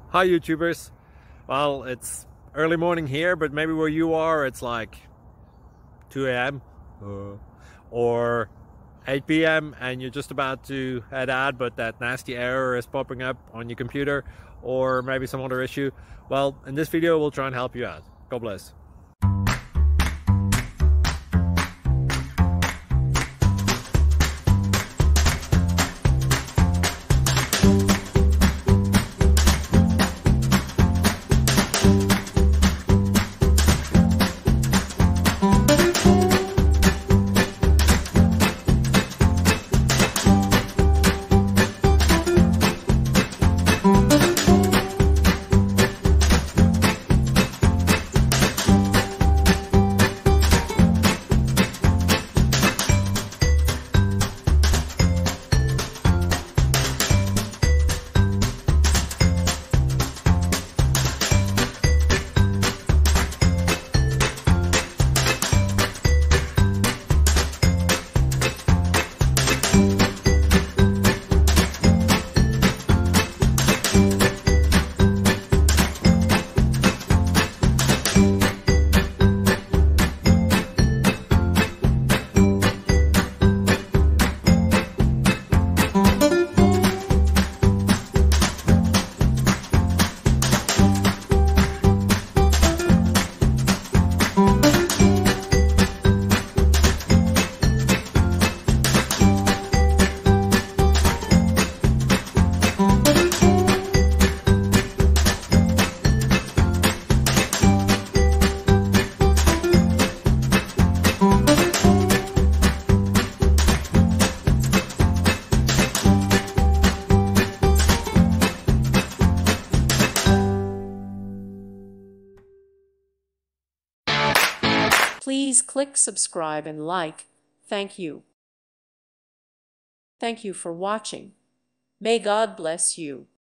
Hi YouTubers. Well, it's early morning here, but maybe where you are it's like 2 a.m. or 8 p.m. and you're just about to head out, but that nasty error is popping up on your computer, or maybe some other issue. Well, in this video we'll try and help you out. God bless. Please click subscribe and like. Thank you. Thank you for watching. May God bless you.